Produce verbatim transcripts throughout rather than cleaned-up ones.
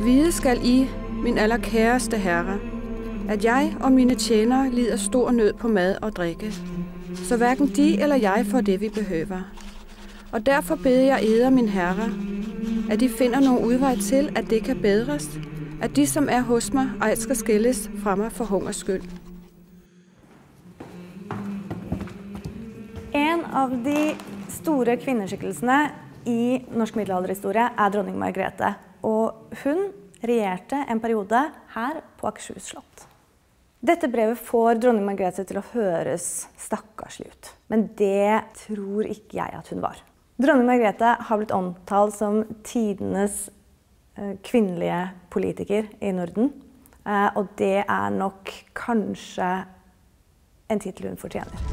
Vide skal I, min allerkæreste herre, at jeg og mine tjenere lider stor nød på mad og drikke, så hverken de eller jeg får det, vi behøver. Og derfor beder jeg eder, min herre, at de finder nogen udvej til, at det kan bedres, at de, som er hos mig, ej skal skilles fra mig for hungers skyld. En av de store kvinneskikkelsene i norsk middelalderhistorie er dronning Margrethe, og hun regjerte en periode her på Akershus slott. Dette brevet får dronning Margrethe til å høres stakkarslig ut, men det tror ikke jeg at hun var. Dronning Margrethe har blitt omtalt som tidenes kvinnelige politiker i Norden, og det er nok kanskje en titel hun fortjener.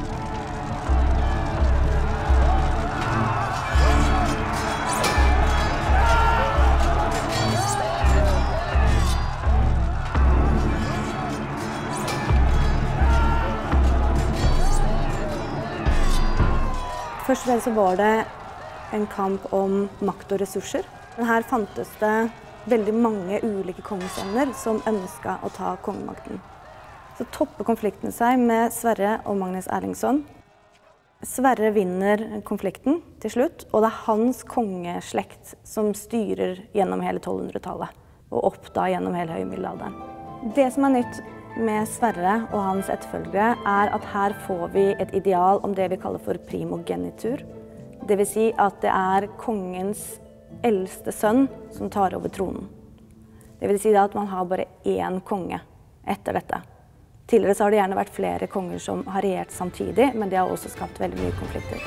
Først og fremst så var det en kamp om makt og ressurser. Men her fantes det veldig mange ulike kongesønner som ønsket å ta kongemakten. Så topper konflikten seg med Sverre og Magnus Erlingsson. Sverre vinner konflikten til slutt, og det er hans kongeslekt som styrer gjennom hele tolvhundretallet, og opp da gjennom hele høymiddelalderen. Det som er nytt med Sverre og hans etterfølgere er at her får vi et ideal om det vi kaller for primogenitur. Det vil si at det er kongens eldste sønn som tar over tronen. Det vil si at man har bare én konge etter dette. Tidligere så har det gjerne vært flere konger som har regjert samtidig, men det har også skapt veldig mye konflikter.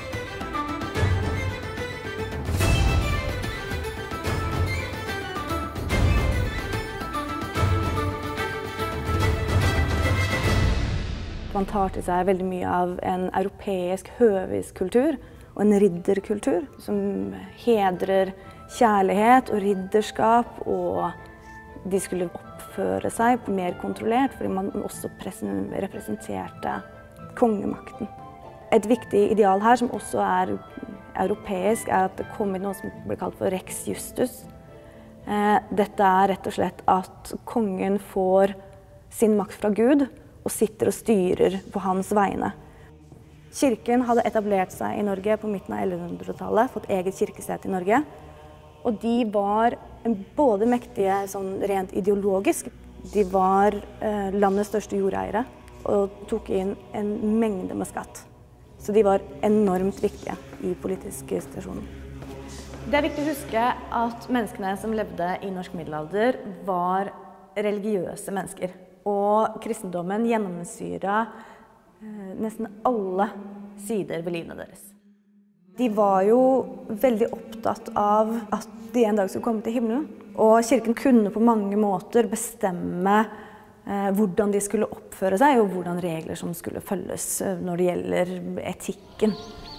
Man tar til seg veldig mye av en europeisk høviskultur og en ridderkultur som hedrer kjærlighet og ridderskap, og de skulle oppføre seg mer kontrollert fordi man også representerte kongemakten. Et viktig ideal her som også er europeisk er at det kom inn noe som blir kalt for rex justus. Dette er rett og slett at kongen får sin makt fra Gud og sitter og styrer på hans vegne. Kirken hadde etablert seg i Norge på midten av ellevehundretallet, fått eget kirkesete i Norge. Og de var både mektige sånn rent ideologisk, de var eh, landets største jordeiere og tok inn en mengde med skatt. Så de var enormt viktige i politiske situasjoner. Det er viktig å huske at menneskene som levde i norsk middelalder var religiøse mennesker. Og kristendommen gjennomsyret eh, nesten alle sider ved livene deres. De var jo veldig opptatt av at de en dag skulle komme til himmelen. Og kirken kunne på mange måter bestemme eh, hvordan de skulle oppføre seg, og hvordan regler som skulle følges eh, når det gjelder etikken.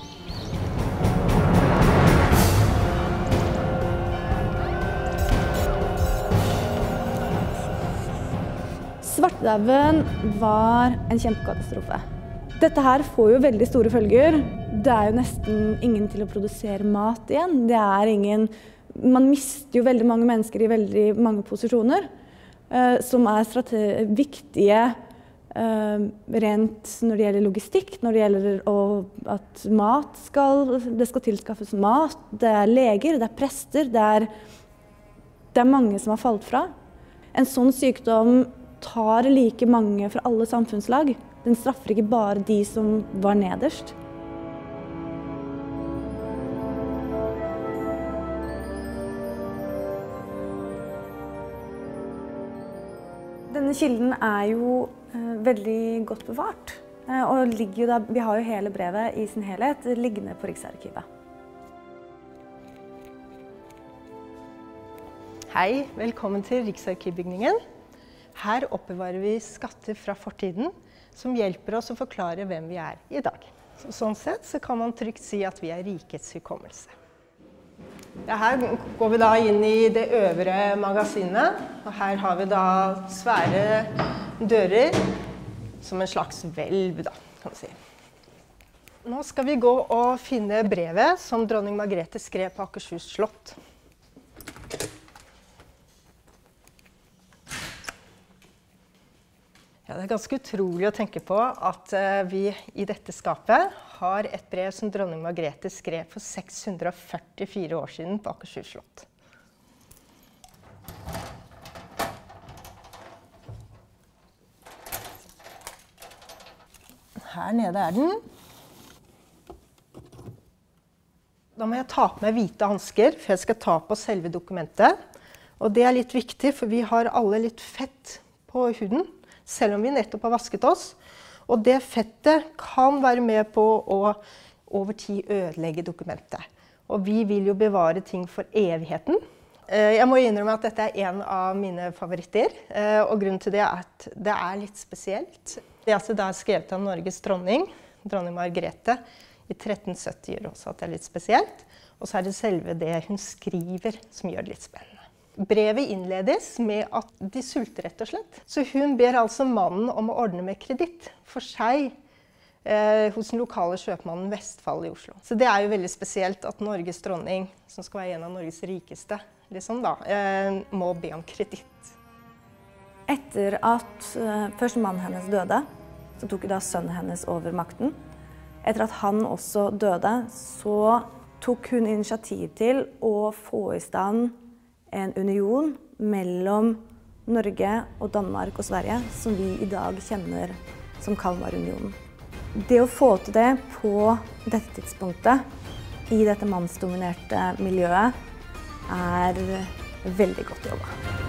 Svartedauden var en kjempekatastrofe. Dette her får jo veldig store følger. Det er jo nesten ingen til å produsere mat igjen. Det er ingen, man mister jo veldig mange mennesker i veldig mange posisjoner, eh, som er viktige eh, rent når det gjelder logistikk, når det gjelder å, at mat skal, det skal tilskaffes mat, det er leger, det er prester, det er, det er mange som har falt fra. En sånn sykdom tar like mange fra alle samfunnslag. Den straffer ikke bare de som var nederst. Denne kilden er jo eh, veldig godt bevart. Eh, og ligger jo da, vi har jo hele brevet i sin helhet liggende på Riksarkivet. Hei, velkommen til Riksarkivbygningen. Her oppbevarer vi skatter fra fortiden som hjelper oss å forklare hvem vi er i dag. Så, sånn sett så kan man trygt si at vi er rikets hukommelse. Ja, her går vi da inn i det øvre magasinet, og her har vi da svære dører som en slags hvelv, da, kan man si. Nå skal vi gå og finne brevet som dronning Margrethe skrev på Akershus slott. Ja, det er ganske utrolig å tenke på at vi i dette skapet har et brev som dronning Margrethe skrev for seks hundre og førtifire år siden på Akershus slott. Her nede er den. Da må jeg ta på meg hvite hansker, for jeg skal ta på selve dokumentet. Og det er litt viktig, for vi har alle litt fett på huden, selv om vi nettopp har vasket oss. Og det fettet kan være med på å over tid ødelegge dokumentet. Og vi vil jo bevare ting for evigheten. Jeg må innrømme at dette er en av mine favoritter, og grunnen til det er at det er litt spesielt. Det er altså da skrevet av Norges dronning, dronning Margrethe, i tretten sytti gjør også at det er litt spesielt. Og så er det selve det hun skriver som gjør det litt spennende. Brevet innledes med at de sulter rett og slett. Så hun ber altså mannen om å ordne med kreditt for seg eh, hos den lokale kjøpmannen Vestfold i Oslo. Så det er jo veldig spesielt at Norges dronning, som skal være en av Norges rikeste, liksom da, eh, må be om kreditt. Etter at uh, først mannen hennes døde, så tok da sønnen hennes over makten. Etter at han også døde, så tok hun initiativ til å få i stand en union mellom Norge og Danmark og Sverige, som vi i dag kjenner som Kalmarunionen. Det å få til det på dette tidspunktet, i dette mannsdominerte miljøet, er veldig godt jobba.